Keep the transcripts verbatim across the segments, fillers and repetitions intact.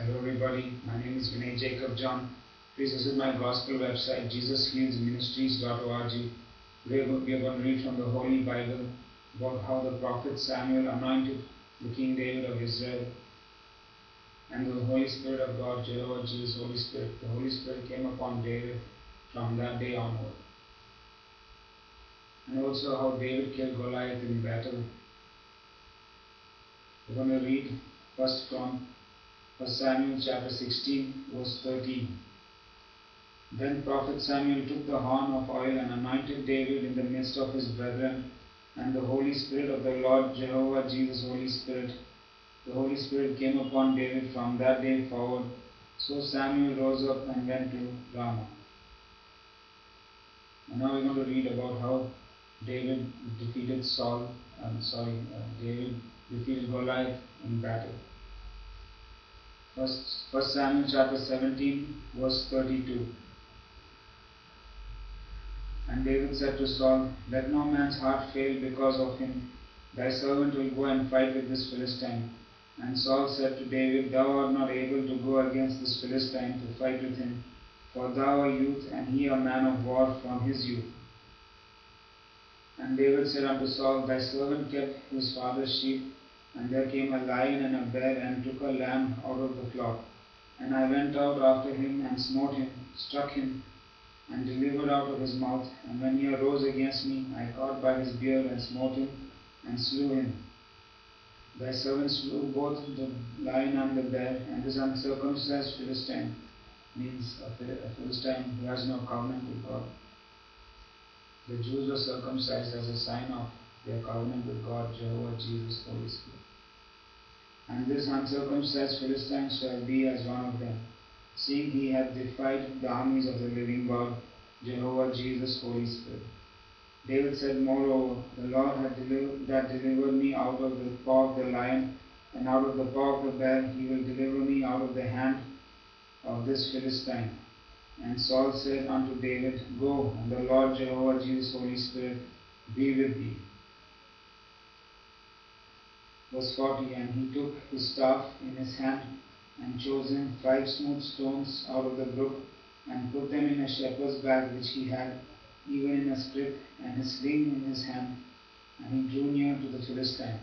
Hello everybody, my name is Vinay Jacob John. Please visit my gospel website jesus heals ministries dot org. Today we are going to read from the Holy Bible about how the prophet Samuel anointed the King David of Israel, and the Holy Spirit of God, Jehovah, Jesus, Holy Spirit. The Holy Spirit came upon David from that day onward. And also how David killed Goliath in battle. We're going to read first from First Samuel chapter sixteen, verse thirteen. Then prophet Samuel took the horn of oil and anointed David in the midst of his brethren, and the Holy Spirit of the Lord, Jehovah, Jesus, Holy Spirit. The Holy Spirit came upon David from that day forward. So Samuel rose up and went to Ramah. And now we're going to read about how David defeated Saul, I'm sorry, uh, David defeated Goliath in battle. First, First Samuel chapter seventeen, verse thirty-two. And David said to Saul, Let no man's heart fail because of him. Thy servant will go and fight with this Philistine. And Saul said to David, Thou art not able to go against this Philistine to fight with him, for thou art youth, and he a man of war from his youth. And David said unto Saul, Thy servant kept his father's sheep, and there came a lion and a bear, and took a lamb out of the flock. And I went out after him, and smote him, struck him, and delivered out of his mouth. And when he arose against me, I caught by his beard, and smote him, and slew him. Thy servant slew both the lion and the bear, and this uncircumcised Philistine, means a Philistine who has no covenant with God. The Jews were circumcised as a sign of their covenant with God, Jehovah, Jesus, Holy Spirit. And this uncircumcised Philistine shall be as one of them, seeing he hath defied the armies of the living God, Jehovah, Jesus, Holy Spirit. David said, Moreover, the Lord hath delivered, that delivered me out of the paw of the lion, and out of the paw of the bear, he will deliver me out of the hand of this Philistine. And Saul said unto David, Go, and the Lord Jehovah, Jesus, Holy Spirit, be with thee. Verse forty. And he took his staff in his hand, and chose him five smooth stones out of the brook, and put them in a shepherd's bag which he had, even in a scrip, and his sling in his hand, and he drew near to the Philistine.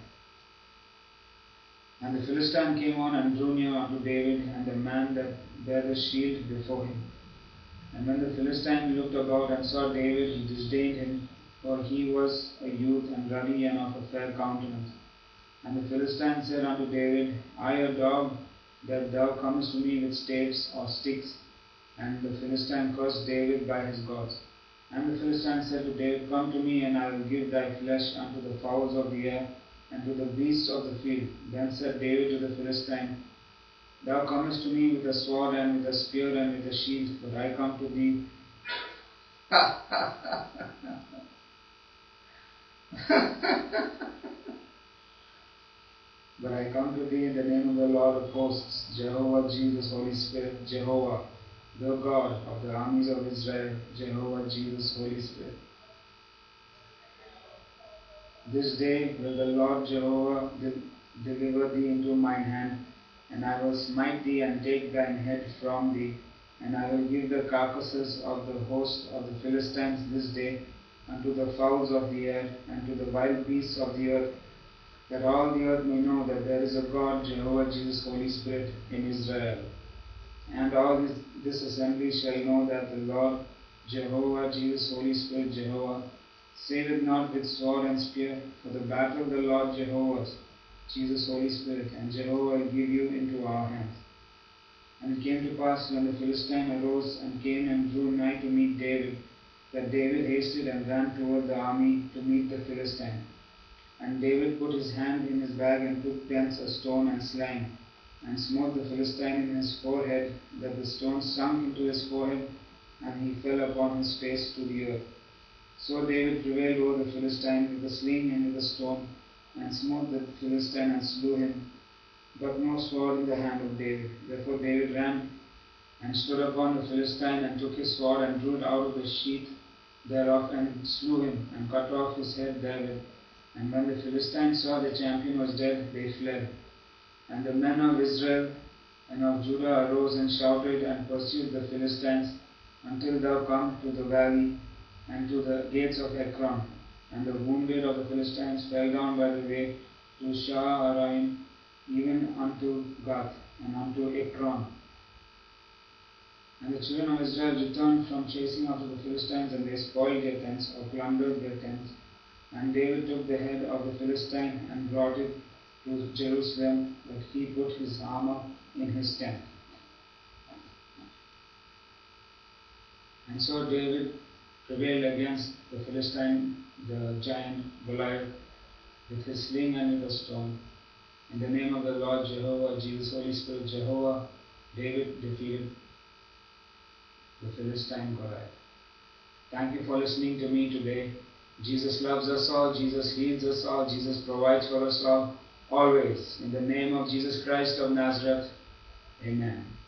And the Philistine came on and drew near unto David, and the man that bare the shield before him. And when the Philistine looked about and saw David, he disdained him, for he was a youth and ruddy and of a fair countenance. And the Philistine said unto David, I a dog, that thou comest to me with staves or sticks? And the Philistine cursed David by his gods. And the Philistine said to David, Come to me, and I will give thy flesh unto the fowls of the air, and to the beasts of the field. Then said David to the Philistine, Thou comest to me with a sword, and with a spear, and with a shield, but I come to thee. But I come to thee in the name of the Lord of hosts, Jehovah, Jesus, Holy Spirit, Jehovah, the God of the armies of Israel, Jehovah, Jesus, Holy Spirit. This day will the Lord Jehovah de- deliver thee into mine hand, and I will smite thee and take thine head from thee, and I will give the carcasses of the host of the Philistines this day unto the fowls of the air, and to the wild beasts of the earth, that all the earth may know that there is a God, Jehovah, Jesus, Holy Spirit, in Israel. And all this, this assembly shall know that the Lord, Jehovah, Jesus, Holy Spirit, Jehovah, saveth not with sword and spear, for the battle the Lord Jehovah, Jesus, Holy Spirit, and Jehovah will give you into our hands. And it came to pass, when the Philistine arose and came and drew nigh to meet David, that David hasted and ran toward the army to meet the Philistine. And David put his hand in his bag, and took thence a stone and slang, and smote the Philistine in his forehead, that the stone sunk into his forehead, and he fell upon his face to the earth. So David prevailed over the Philistine with a sling and with a stone, and smote the Philistine and slew him, but no sword in the hand of David. Therefore David ran and stood upon the Philistine, and took his sword, and drew it out of the sheath thereof, and slew him, and cut off his head therewith. And when the Philistines saw the champion was dead, they fled. And the men of Israel and of Judah arose and shouted and pursued the Philistines until thou come to the valley and to the gates of Ekron. And the wounded of the Philistines fell down by the way to Shaharaim, even unto Gath and unto Ekron. And the children of Israel returned from chasing after the Philistines, and they spoiled their tents, or plundered their tents. And David took the head of the Philistine and brought it to Jerusalem, but he put his armor in his tent. And so David prevailed against the Philistine, the giant Goliath, with his sling and with a stone. In the name of the Lord Jehovah, Jesus, Holy Spirit, Jehovah, David defeated the Philistine Goliath. Thank you for listening to me today. Jesus loves us all. Jesus heals us all. Jesus provides for us all, always. In the name of Jesus Christ of Nazareth, amen.